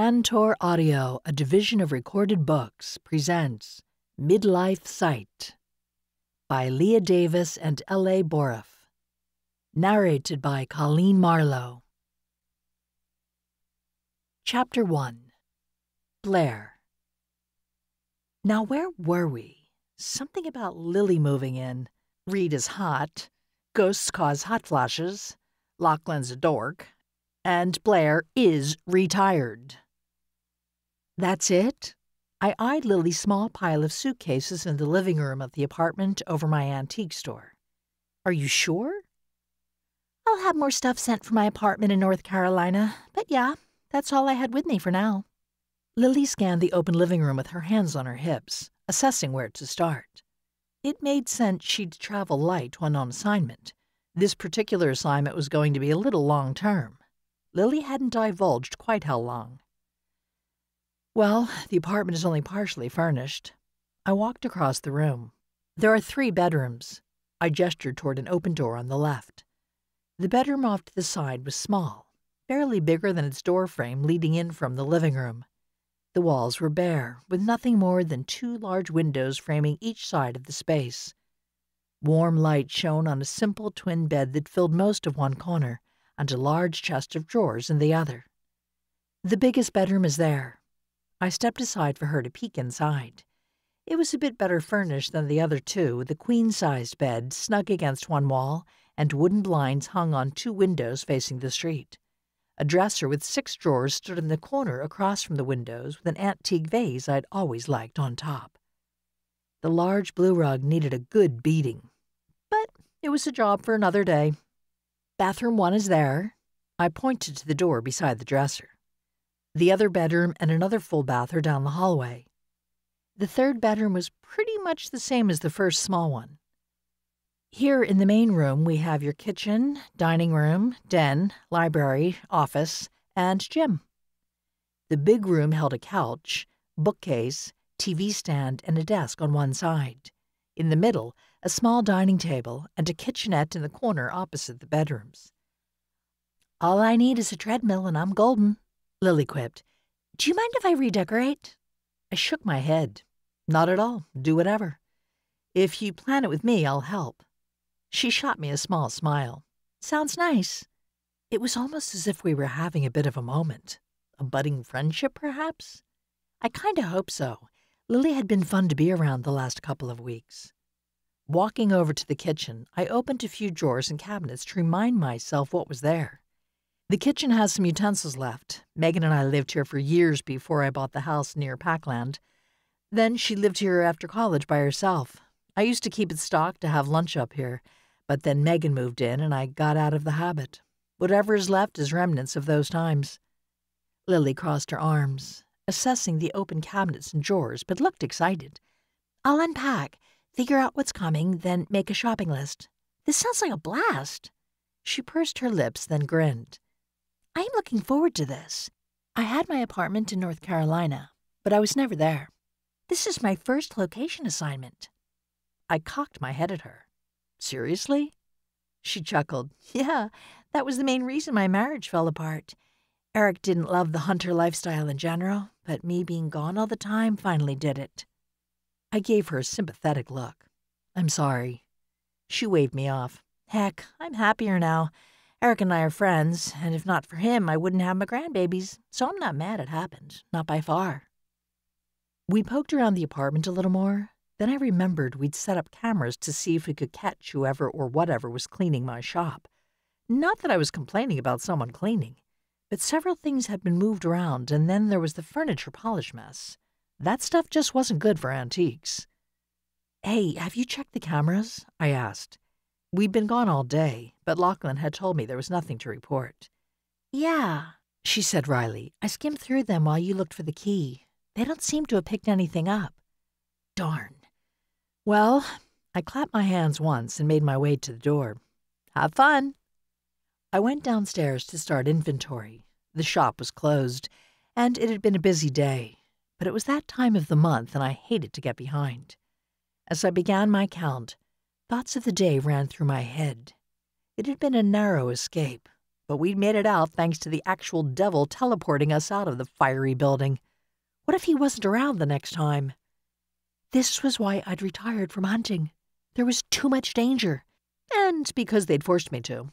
Tantor Audio, a division of Recorded Books, presents Midlife Sight by Leah Davis and L.A. Boruff. Narrated by Coleen Marlo. Chapter 1. Blair. Now where were we? Something about Lily moving in. Reed is hot. Ghosts cause hot flashes. Lachlan's a dork. And Blair is retired. That's it? I eyed Lily's small pile of suitcases in the living room of the apartment over my antique store. Are you sure? I'll have more stuff sent from my apartment in North Carolina, but yeah, that's all I had with me for now. Lily scanned the open living room with her hands on her hips, assessing where to start. It made sense she'd travel light when on assignment. This particular assignment was going to be a little long-term. Lily hadn't divulged quite how long. Well, the apartment is only partially furnished. I walked across the room. There are 3 bedrooms. I gestured toward an open door on the left. The bedroom off to the side was small, barely bigger than its door frame leading in from the living room. The walls were bare, with nothing more than 2 large windows framing each side of the space. Warm light shone on a simple twin bed that filled most of one corner, and a large chest of drawers in the other. The biggest bedroom is there. I stepped aside for her to peek inside. It was a bit better furnished than the other 2, with a queen-sized bed snug against one wall and wooden blinds hung on 2 windows facing the street. A dresser with 6 drawers stood in the corner across from the windows with an antique vase I'd always liked on top. The large blue rug needed a good beating, but it was a job for another day. Bathroom 1 is there. I pointed to the door beside the dresser. The other bedroom and another full bath are down the hallway. The 3rd bedroom was pretty much the same as the first small one. Here in the main room we have your kitchen, dining room, den, library, office, and gym. The big room held a couch, bookcase, TV stand, and a desk on one side. In the middle, a small dining table and a kitchenette in the corner opposite the bedrooms. All I need is a treadmill and I'm golden, Lily quipped. Do you mind if I redecorate? I shook my head. Not at all. Do whatever. If you plan it with me, I'll help. She shot me a small smile. Sounds nice. It was almost as if we were having a bit of a moment. A budding friendship, perhaps? I kind of hope so. Lily had been fun to be around the last couple of weeks. Walking over to the kitchen, I opened a few drawers and cabinets to remind myself what was there. The kitchen has some utensils left. Meggan and I lived here for years before I bought the house near Packland. Then she lived here after college by herself. I used to keep it stocked to have lunch up here, but then Meggan moved in and I got out of the habit. Whatever is left is remnants of those times. Lily crossed her arms, assessing the open cabinets and drawers, but looked excited. I'll unpack, figure out what's coming, then make a shopping list. This sounds like a blast. She pursed her lips, then grinned. I'm looking forward to this. I had my apartment in North Carolina, but I was never there. This is my first location assignment. I cocked my head at her. Seriously? She chuckled. Yeah, that was the main reason my marriage fell apart. Eric didn't love the hunter lifestyle in general, but me being gone all the time finally did it. I gave her a sympathetic look. I'm sorry. She waved me off. Heck, I'm happier now. Eric and I are friends, and if not for him, I wouldn't have my grandbabies, so I'm not mad it happened, not by far. We poked around the apartment a little more. Then I remembered we'd set up cameras to see if we could catch whoever or whatever was cleaning my shop. Not that I was complaining about someone cleaning, but several things had been moved around, and then there was the furniture polish mess. That stuff just wasn't good for antiques. Hey, have you checked the cameras? I asked. We'd been gone all day, but Lachlan had told me there was nothing to report. Yeah, she said wryly. I skimmed through them while you looked for the key. They don't seem to have picked anything up. Darn. Well, I clapped my hands once and made my way to the door. Have fun. I went downstairs to start inventory. The shop was closed, and it had been a busy day, but it was that time of the month and I hated to get behind. As I began my count, thoughts of the day ran through my head. It had been a narrow escape, but we'd made it out thanks to the actual devil teleporting us out of the fiery building. What if he wasn't around the next time? This was why I'd retired from hunting. There was too much danger, and because they'd forced me to.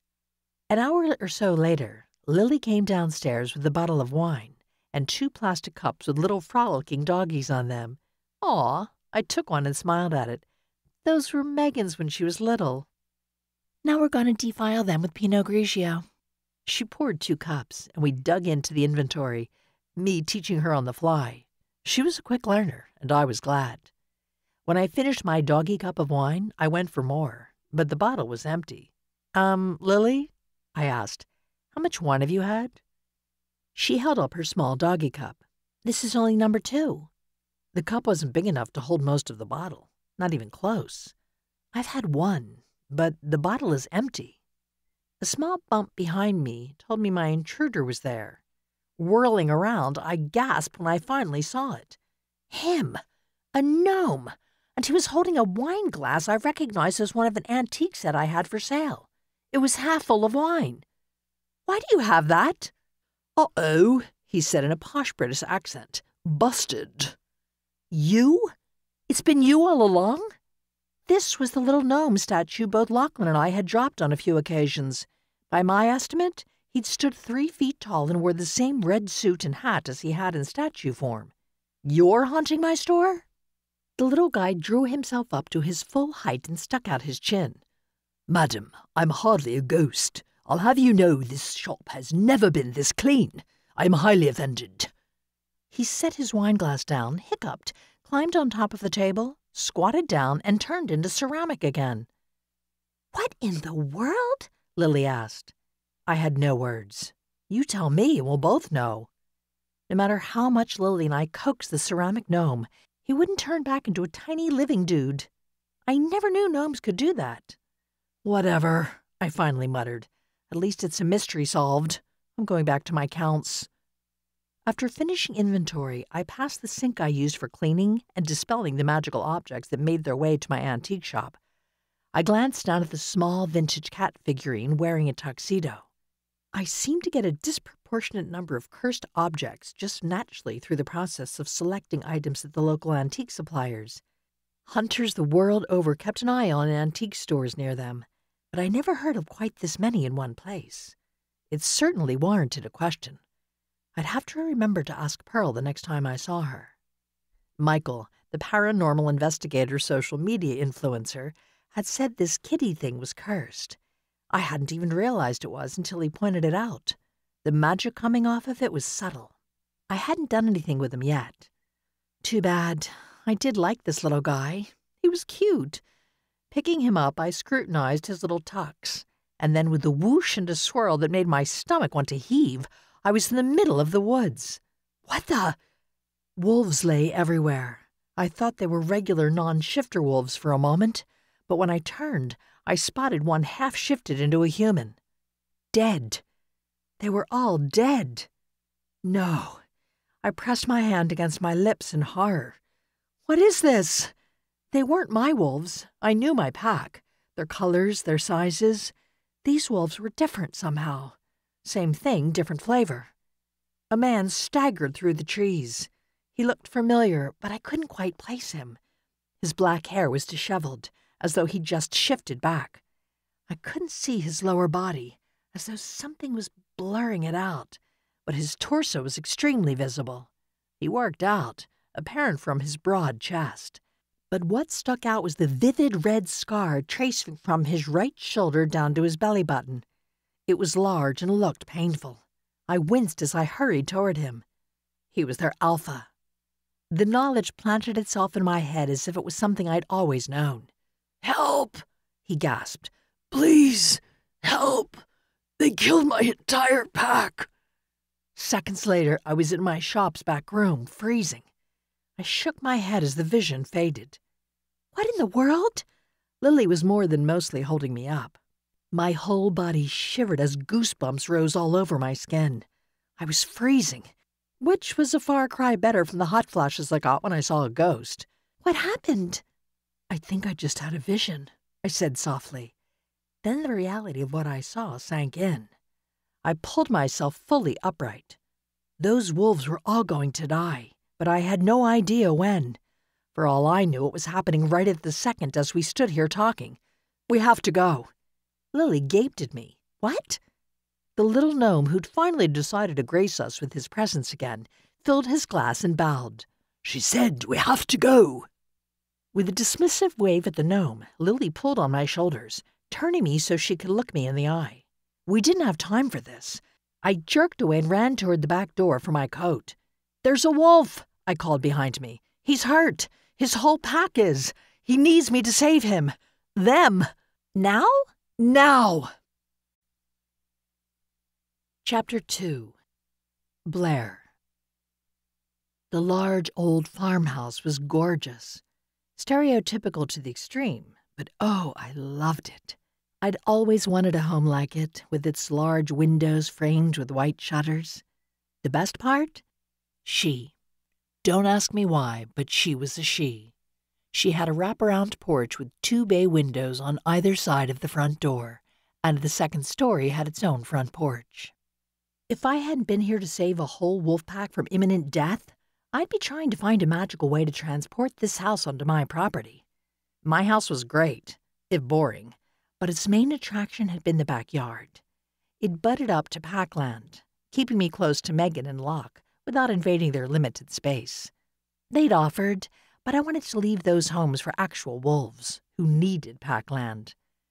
An hour or so later, Lily came downstairs with a bottle of wine and 2 plastic cups with little frolicking doggies on them. Aw, I took one and smiled at it. Those were Meggan's when she was little. Now we're going to defile them with Pinot Grigio. She poured 2 cups, and we dug into the inventory, me teaching her on the fly. She was a quick learner, and I was glad. When I finished my doggy cup of wine, I went for more, but the bottle was empty. Lily? I asked. How much wine have you had? She held up her small doggy cup. This is only number 2. The cup wasn't big enough to hold most of the bottle, not even close. I've had 1, but the bottle is empty. A small bump behind me told me my intruder was there. Whirling around, I gasped when I finally saw it. Him! A gnome! And he was holding a wine glass I recognized as one of an antique set I had for sale. It was half full of wine. Why do you have that? Uh-oh, he said in a posh British accent. Busted. You? It's been you all along? This was the little gnome statue both Lachlan and I had dropped on a few occasions. By my estimate, he'd stood 3 feet tall and wore the same red suit and hat as he had in statue form. You're haunting my store? The little guy drew himself up to his full height and stuck out his chin. Madam, I'm hardly a ghost. I'll have you know this shop has never been this clean. I'm highly offended. He set his wineglass down, hiccuped, climbed on top of the table, squatted down, and turned into ceramic again. What in the world? Lily asked. I had no words. You tell me and we'll both know. No matter how much Lily and I coaxed the ceramic gnome, he wouldn't turn back into a tiny living dude. I never knew gnomes could do that. Whatever, I finally muttered. At least it's a mystery solved. I'm going back to my counts. After finishing inventory, I passed the sink I used for cleaning and dispelling the magical objects that made their way to my antique shop. I glanced down at the small vintage cat figurine wearing a tuxedo. I seemed to get a disproportionate number of cursed objects just naturally through the process of selecting items at the local antique suppliers. Hunters the world over kept an eye on antique stores near them, but I never heard of quite this many in one place. It certainly warranted a question. I'd have to remember to ask Pearl the next time I saw her. Michael, the paranormal investigator social media influencer, had said this kitty thing was cursed. I hadn't even realized it was until he pointed it out. The magic coming off of it was subtle. I hadn't done anything with him yet. Too bad. I did like this little guy. He was cute. Picking him up, I scrutinized his little tucks, and then with a whoosh and a swirl that made my stomach want to heave, I was in the middle of the woods. What the? Wolves lay everywhere. I thought they were regular non-shifter wolves for a moment, but when I turned, I spotted one half-shifted into a human. Dead. They were all dead. No. I pressed my hand against my lips in horror. What is this? They weren't my wolves. I knew my pack. Their colors, their sizes. These wolves were different somehow. Same thing, different flavor. A man staggered through the trees. He looked familiar, but I couldn't quite place him. His black hair was disheveled, as though he'd just shifted back. I couldn't see his lower body, as though something was blurring it out, but his torso was extremely visible. He worked out, apparent from his broad chest. But what stuck out was the vivid red scar tracing from his right shoulder down to his belly button. It was large and looked painful. I winced as I hurried toward him. He was their alpha. The knowledge planted itself in my head as if it was something I'd always known. "Help!" he gasped. "Please, help! They killed my entire pack!" Seconds later, I was in my shop's back room, freezing. I shook my head as the vision faded. What in the world? Lily was more than mostly holding me up. My whole body shivered as goosebumps rose all over my skin. I was freezing, which was a far cry better from the hot flashes I got when I saw a ghost. What happened? I think I just had a vision, I said softly. Then the reality of what I saw sank in. I pulled myself fully upright. Those wolves were all going to die, but I had no idea when. For all I knew, it was happening right at the second as we stood here talking. "We have to go." Lily gaped at me. "What?" The little gnome, who'd finally decided to grace us with his presence again, filled his glass and bowed. "She said we have to go." With a dismissive wave at the gnome, Lily pulled on my shoulders, turning me so she could look me in the eye. We didn't have time for this. I jerked away and ran toward the back door for my coat. "There's a wolf," I called behind me. "He's hurt. His whole pack is. He needs me to save him. Them. Now? Now!" Chapter 2. Blair. The large old farmhouse was gorgeous. Stereotypical to the extreme, but oh, I loved it. I'd always wanted a home like it, with its large windows framed with white shutters. The best part? She. Don't ask me why, but she was a she. She had a wraparound porch with 2 bay windows on either side of the front door, and the second story had its own front porch. If I hadn't been here to save a whole wolf pack from imminent death, I'd be trying to find a magical way to transport this house onto my property. My house was great, if boring, but its main attraction had been the backyard. It butted up to packland, keeping me close to Meggan and Locke without invading their limited space. They'd offered, but I wanted to leave those homes for actual wolves who needed packland.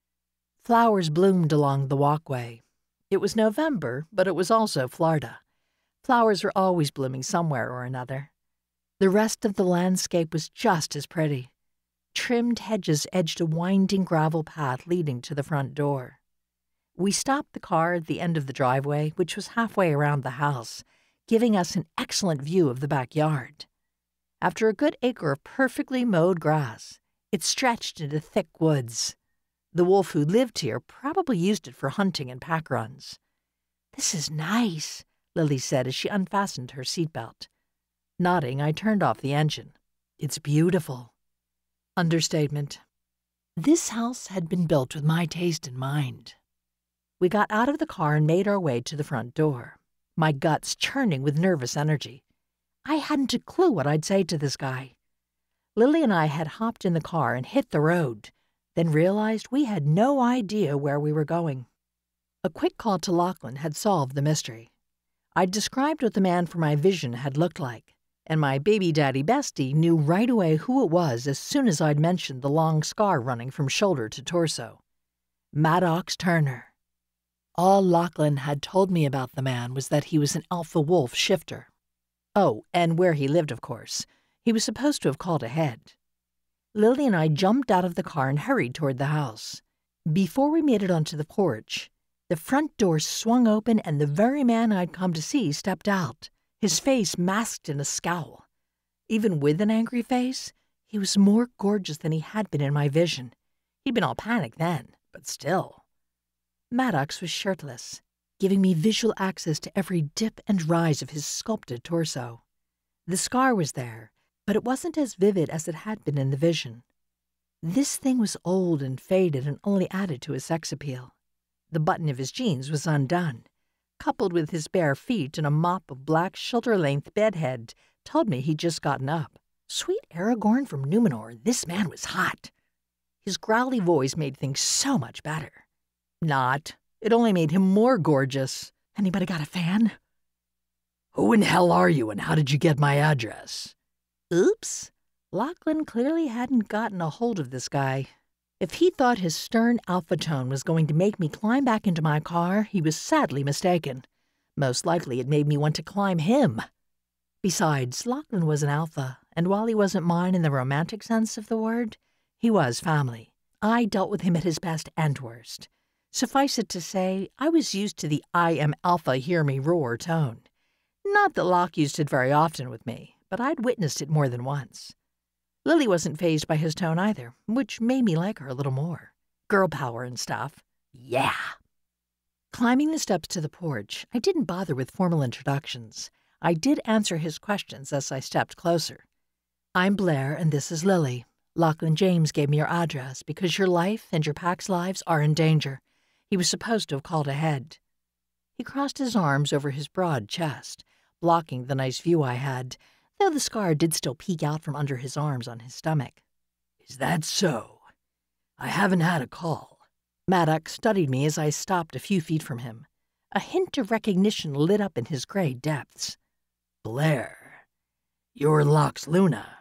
Flowers bloomed along the walkway. It was November, but it was also Florida. Flowers were always blooming somewhere or another. The rest of the landscape was just as pretty. Trimmed hedges edged a winding gravel path leading to the front door. We stopped the car at the end of the driveway, which was halfway around the house, giving us an excellent view of the backyard. After a good acre of perfectly mowed grass, it stretched into thick woods. The wolf who lived here probably used it for hunting and pack runs. "This is nice," Lily said as she unfastened her seatbelt. Nodding, I turned off the engine. "It's beautiful." Understatement. This house had been built with my taste in mind. We got out of the car and made our way to the front door, my guts churning with nervous energy. I hadn't a clue what I'd say to this guy. Lily and I had hopped in the car and hit the road, then realized we had no idea where we were going. A quick call to Lachlan had solved the mystery. I'd described what the man for my vision had looked like, and my baby daddy bestie knew right away who it was as soon as I'd mentioned the long scar running from shoulder to torso. Maddox Turner. All Lachlan had told me about the man was that he was an alpha wolf shifter. Oh, and where he lived, of course. He was supposed to have called ahead. Lily and I jumped out of the car and hurried toward the house. Before we made it onto the porch, the front door swung open and the very man I'd come to see stepped out, his face masked in a scowl. Even with an angry face, he was more gorgeous than he had been in my vision. He'd been all panic then, but still. Maddox was shirtless, giving me visual access to every dip and rise of his sculpted torso. The scar was there, but it wasn't as vivid as it had been in the vision. This thing was old and faded and only added to his sex appeal. The button of his jeans was undone. Coupled with his bare feet and a mop of black shoulder-length bedhead, told me he'd just gotten up. Sweet Aragorn from Numenor, this man was hot. His growly voice made things so much better. Not. It only made him more gorgeous. Anybody got a fan? "Who in hell are you and how did you get my address?" Oops. Lachlan clearly hadn't gotten a hold of this guy. If he thought his stern alpha tone was going to make me climb back into my car, he was sadly mistaken. Most likely it made me want to climb him. Besides, Lachlan was an alpha, and while he wasn't mine in the romantic sense of the word, he was family. I dealt with him at his best and worst. Suffice it to say, I was used to the "I am alpha, hear me roar" tone. Not that Locke used it very often with me, but I'd witnessed it more than once. Lily wasn't fazed by his tone either, which made me like her a little more. Girl power and stuff. Yeah. Climbing the steps to the porch, I didn't bother with formal introductions. I did answer his questions as I stepped closer. "I'm Blair, and this is Lily. Lachlan James gave me your address because your life and your pack's lives are in danger. He was supposed to have called ahead." He crossed his arms over his broad chest, blocking the nice view I had, though the scar did still peek out from under his arms on his stomach. "Is that so? I haven't had a call." Maddox studied me as I stopped a few feet from him. A hint of recognition lit up in his gray depths. "Blair, you're Locke's Luna."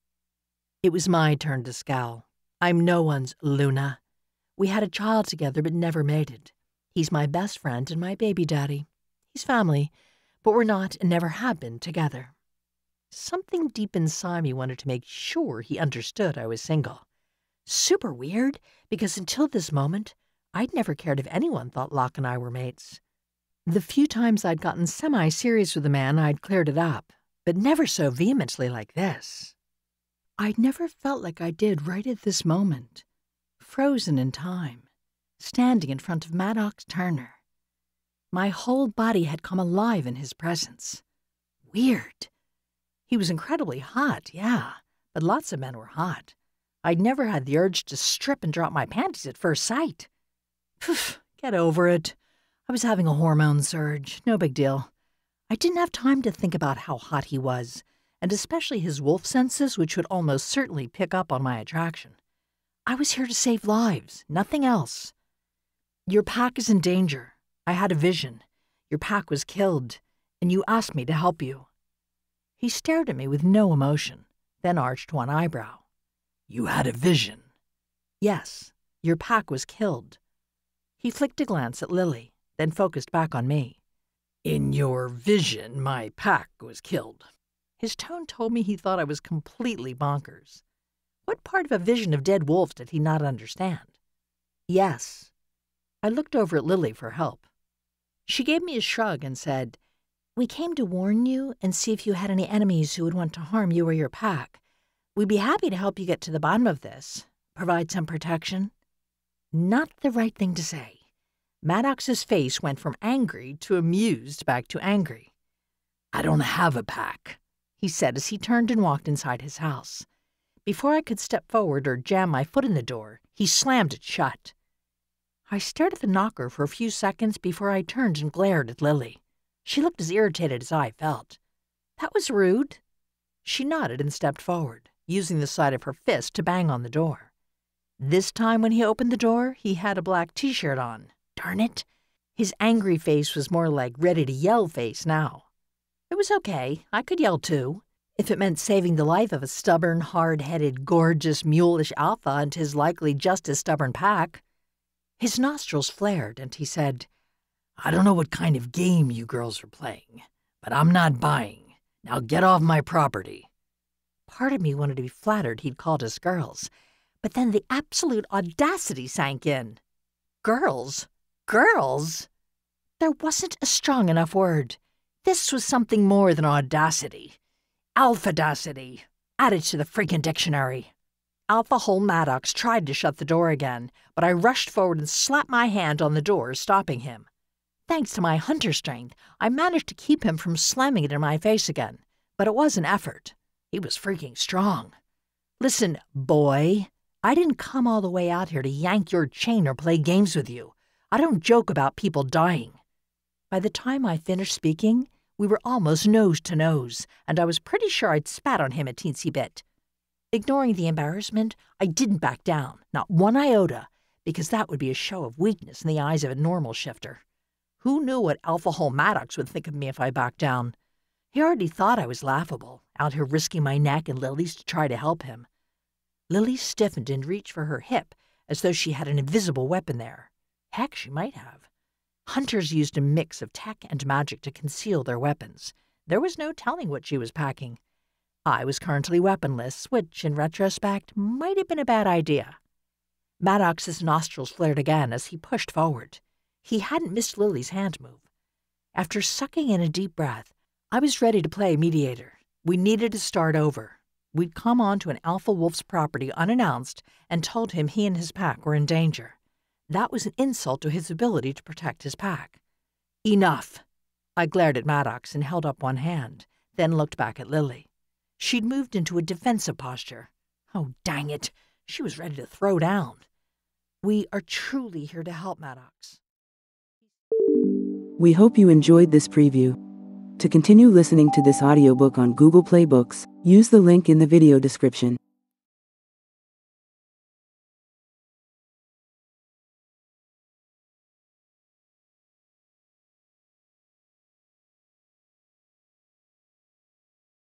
It was my turn to scowl. I'm no one's Luna. We had a child together but never mated. He's my best friend and my baby daddy. He's family, but we're not and never have been together. Something deep inside me wanted to make sure he understood I was single. Super weird, because until this moment, I'd never cared if anyone thought Locke and I were mates. The few times I'd gotten semi-serious with a man, I'd cleared it up, but never so vehemently like this. I'd never felt like I did right at this moment, frozen in time, standing in front of Maddox Turner. My whole body had come alive in his presence. Weird. He was incredibly hot, yeah, but lots of men were hot. I'd never had the urge to strip and drop my panties at first sight. Phew, get over it. I was having a hormone surge, no big deal. I didn't have time to think about how hot he was, and especially his wolf senses, which would almost certainly pick up on my attraction. I was here to save lives, nothing else. Your pack is in danger. I had a vision. Your pack was killed, and you asked me to help you. He stared at me with no emotion, then arched one eyebrow. "You had a vision?" "Yes, your pack was killed." He flicked a glance at Lily, then focused back on me. "In your vision, my pack was killed." His tone told me he thought I was completely bonkers. What part of a vision of dead wolves did he not understand? "Yes." I looked over at Lily for help. She gave me a shrug and said, "We came to warn you and see if you had any enemies who would want to harm you or your pack. We'd be happy to help you get to the bottom of this, provide some protection." Not the right thing to say. Maddox's face went from angry to amused back to angry. "I don't have a pack," he said as he turned and walked inside his house. Before I could step forward or jam my foot in the door, he slammed it shut. I stared at the knocker for a few seconds before I turned and glared at Lily. She looked as irritated as I felt. "That was rude." She nodded and stepped forward, using the side of her fist to bang on the door. This time when he opened the door, he had a black t-shirt on. Darn it. His angry face was more like ready-to-yell face now. It was okay. I could yell too, if it meant saving the life of a stubborn, hard-headed, gorgeous, mulish alpha and his likely just as stubborn pack. His nostrils flared, and he said, "I don't know what kind of game you girls are playing, but I'm not buying. Now get off my property." Part of me wanted to be flattered he'd called us girls, but then the absolute audacity sank in. Girls? Girls? There wasn't a strong enough word. This was something more than audacity. Alphadacity. Add it to the freaking dictionary. Alpha Hole Maddox tried to shut the door again, but I rushed forward and slapped my hand on the door, stopping him. Thanks to my hunter strength, I managed to keep him from slamming it in my face again, but it was an effort. He was freaking strong. "Listen, boy, I didn't come all the way out here to yank your chain or play games with you. I don't joke about people dying." By the time I finished speaking, we were almost nose to nose, and I was pretty sure I'd spat on him a teensy bit. Ignoring the embarrassment, I didn't back down, not one iota, because that would be a show of weakness in the eyes of a normal shifter. Who knew what Alpha Hole Maddox would think of me if I backed down? He already thought I was laughable, out here risking my neck and Lily's to try to help him. Lily stiffened and reached for her hip, as though she had an invisible weapon there. Heck, she might have. Hunters used a mix of tech and magic to conceal their weapons. There was no telling what she was packing. I was currently weaponless, which, in retrospect, might have been a bad idea. Maddox's nostrils flared again as he pushed forward. He hadn't missed Lily's hand move. After sucking in a deep breath, I was ready to play mediator. We needed to start over. We'd come onto an alpha wolf's property unannounced and told him he and his pack were in danger. That was an insult to his ability to protect his pack. "Enough." I glared at Maddox and held up one hand, then looked back at Lily. She'd moved into a defensive posture. Oh, dang it. She was ready to throw down. "We are truly here to help, Maddox." We hope you enjoyed this preview. To continue listening to this audiobook on Google Play Books, use the link in the video description.